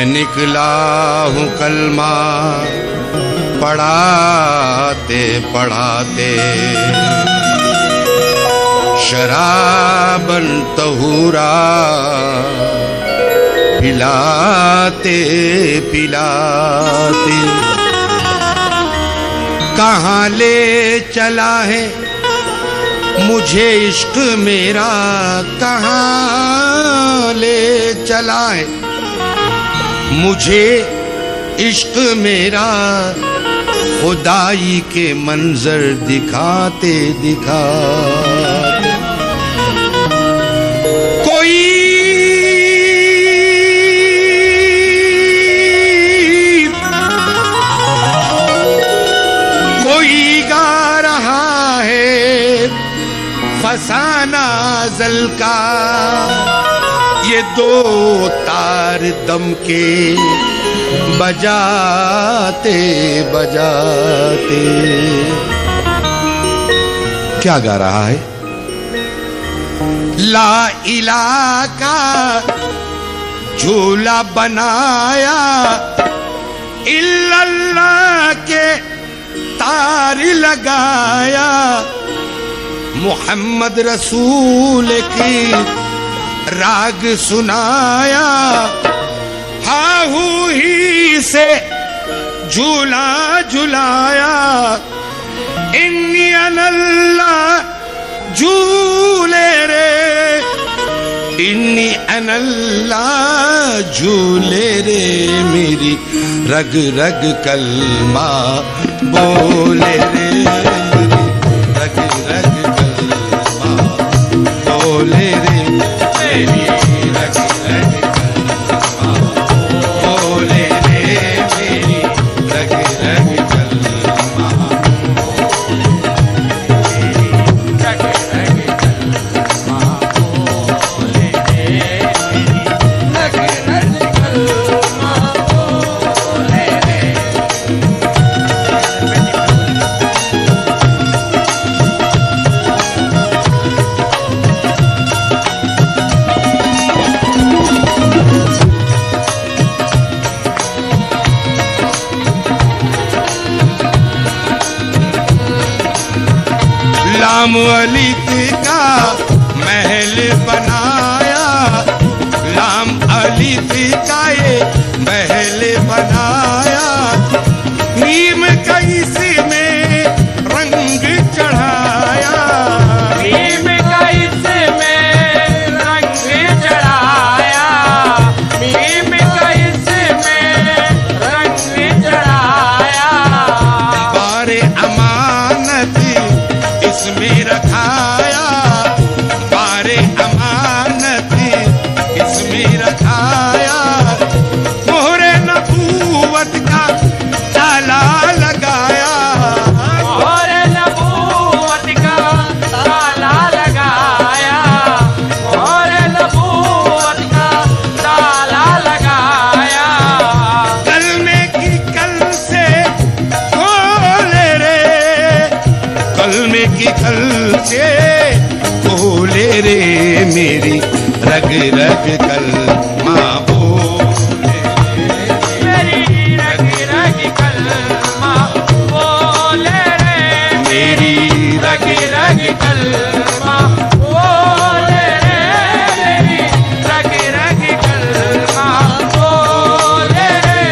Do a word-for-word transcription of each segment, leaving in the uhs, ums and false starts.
निकला हूँ कलमा पढ़ाते पढ़ाते, शराबन तहूरा पिलाते पिलाते। कहाँ ले चला है मुझे इश्क मेरा, कहाँ ले चला है मुझे इश्क मेरा, खुदाई के मंजर दिखाते दिखाते। कोई कोई गा रहा है फसाना ज़ल का, ये दो तार दम के बजाते बजाते। क्या गा रहा है? ला इलाहा का झूला बनाया, इल्लल्लाह के तार लगाया, मुहम्मद रसूल की राग सुनाया, हाहू ही से झूला झुलाया, इन्नी अनल्लाह झूले रे, इन्नी अनल्लाह झूले रे, मेरी रग रग कलमा बोले रे, रग रग कलमा बोले रे, मेरी रग रग कलमा बोले रे, मेरी रग रग कलमा मेरी रग रग कलमा बोले रे, मेरी रग रग कलमा बोले रे। लाम अली का महल बनाया, लाम अली का ये महल बनाया, नीम कैसी में रंग चढ़ाया, नीम कैसे में रंग चढ़ाया, नीम कैसे में रंग चढ़ाया, बारे अमानत इसमें रखाया, बारे अमानत इसमें रखाया, मोहरे नबूवत का ताला लगाया, और नबूवत का ताला लगाया, और नबूवत का ताला लगाया, कलमे की कल से खोले रे, कलमे की कल से खोले रे, मेरी रग रग कलमा बोले रे, मेरी रग रग कलमा बोले रे, मेरी रग रग कलमा बोले रे, मेरी रग रग कलमा बोले रे।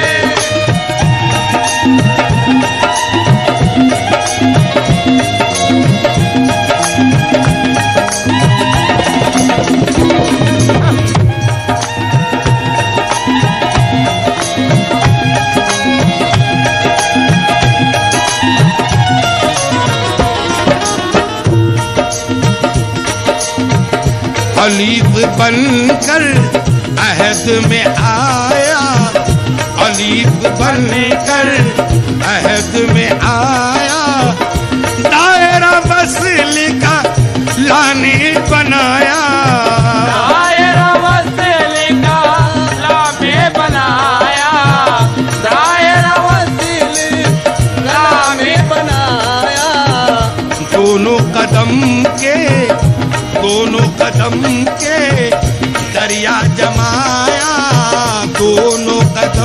खलीफ बनकर अहद में आया, खलीफ बनकर अहद में आया, दायरा वसल का लाने बनाया, दायरा वसल का लामे बनाया, दायरा वसल लामे बनाया, दोनों कदम के दोनों कदम के दरिया जमाया, दोनों कदम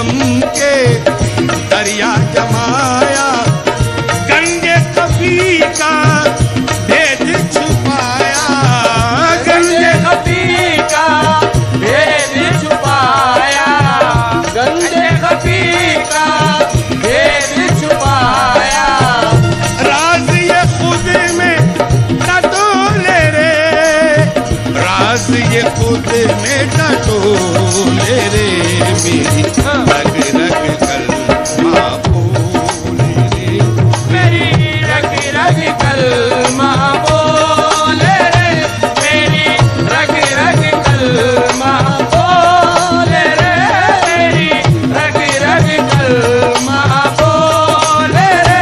हाथ में टटोले रे मेरी रग रग कलमा बोले रे मेरी रग रग कलमा बोले रे मेरी रग रग कलमा बोले रे मेरी रग रग कलमा बोले रे।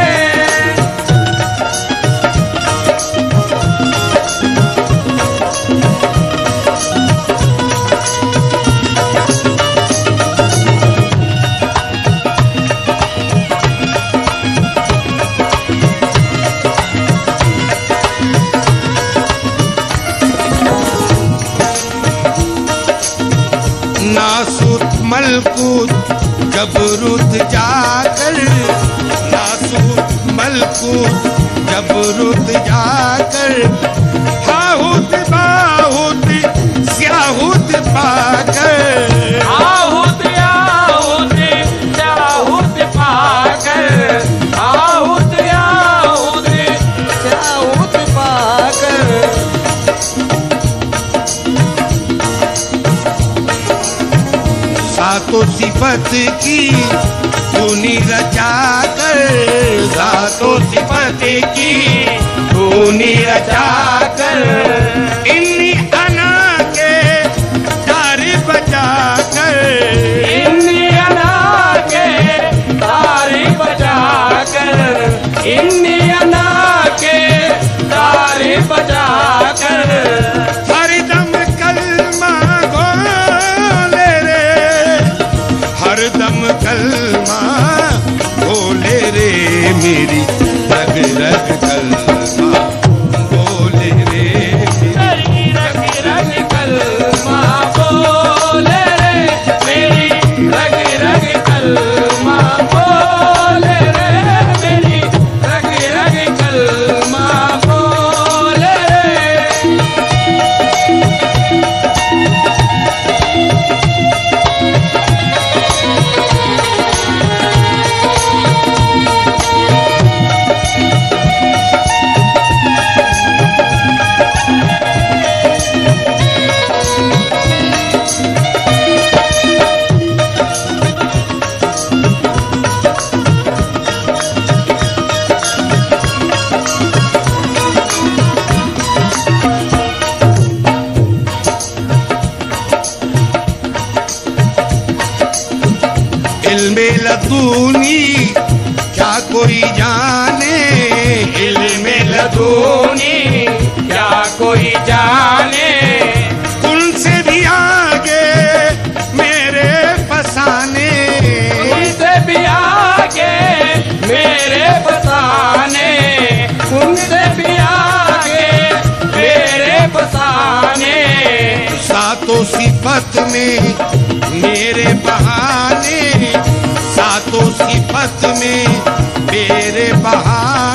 नासूत मलकूत जबरूत जाकर नासूत मलकूत जबरूत जाकर हाहुत बाहुत स्याहुत पाकर आहुत आहुत चाहुत पाकर आहुत आहुत चाहुत पाकर सातों सिफत की तूनी रचा कर सातों सिफत की तूनी रचा कर इन्नी अना के तार बजा कर इन्नी अना के तारी बजा कर इन्नी अना के तारी बजा कर हरदम कलमा बोले रे हरदम कलमा बोले रे मेरी रग रग कलमा बोले रे मेरी रग रग कलमा बोले रे मेरी रग रग कलमा बोले रे मेरी रग रग कलमा बोले रे। इल्मे लदूनी क्या कोई जाने इल्मे लदूनी क्या कोई जाने उनसे भी आगे मेरे फसाने उनसे भी आगे मेरे फसाने उनसे भी आगे मेरे फसाने सातों सिफत में मेरे बहाने सातों सिफत में मेरे बहाने